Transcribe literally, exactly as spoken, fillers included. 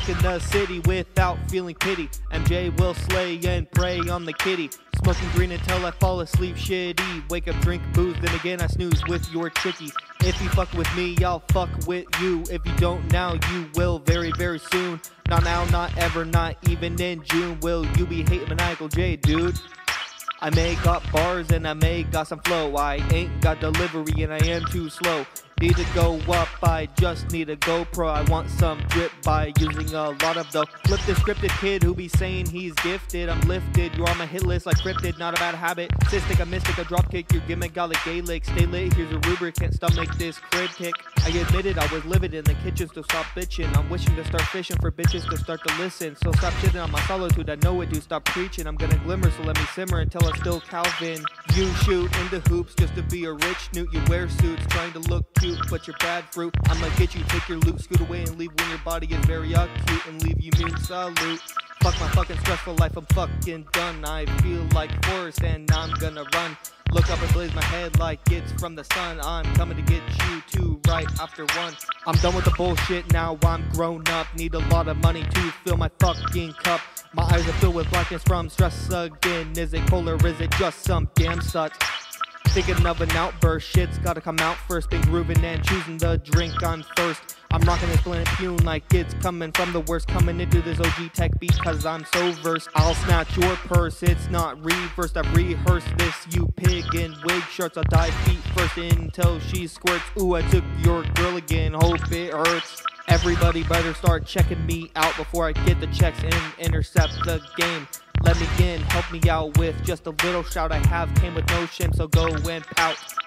wrecking the city without feeling pity. M J will slay and prey on the kitty. Smoking green until I fall asleep shitty. Wake up, drink booze, then again I snooze with your chickie. If you fuck with me, I'll fuck with you. If you don't now, you will very, very soon. Not now, not ever, not even in June. Will you be hating Maniacal J, dude? I may got bars and I may got some flow. I ain't got delivery and I am too slow. Need to go up, I just need a GoPro. I want some drip by using a lot of the flip the scripted kid who be saying he's gifted. I'm lifted, you're on my hit list like cryptid, not a bad habit. Cystic, a mystic, a dropkick, your gimmick, got like Gaelic. Stay lit, here's a rubric, can't stomach this critic. I admitted I was livid in the kitchen, so stop bitching. I'm wishing to start fishing for bitches to start to listen. So stop shitting on my solitude, I know it, do stop preaching. I'm gonna glimmer, so let me simmer until I still Calvin. You shoot into hoops just to be a rich newt. You wear suits, trying to look cute, but you're bad fruit. I'ma get you, take your loot, scoot away and leave when your body is very acute, and leave you mean salute. Fuck my fucking stressful life, I'm fucking done. I feel like Forrest and I'm gonna run. Look up and blaze my head like it's from the sun. I'm coming to get you two right after one. I'm done with the bullshit now, I'm grown up. Need a lot of money to fill my fucking cup. My eyes are filled with blackness from stress again. Is it cold or is it just some damn sucks? Thinking of an outburst, shit's gotta come out first. Been grooving and choosing the drink on first. I'm rocking this blend tune like it's coming from the worst. Coming into this O G tech beat cause I'm so versed. I'll snatch your purse, it's not reversed. I've rehearsed this, you pig in wig shirts. I'll dive feet first until she squirts. Ooh, I took your girl again, hope it hurts. Everybody better start checking me out before I get the checks and intercept the game. Let me in, help me out with just a little shout I have. Came with no shame, so go and pout.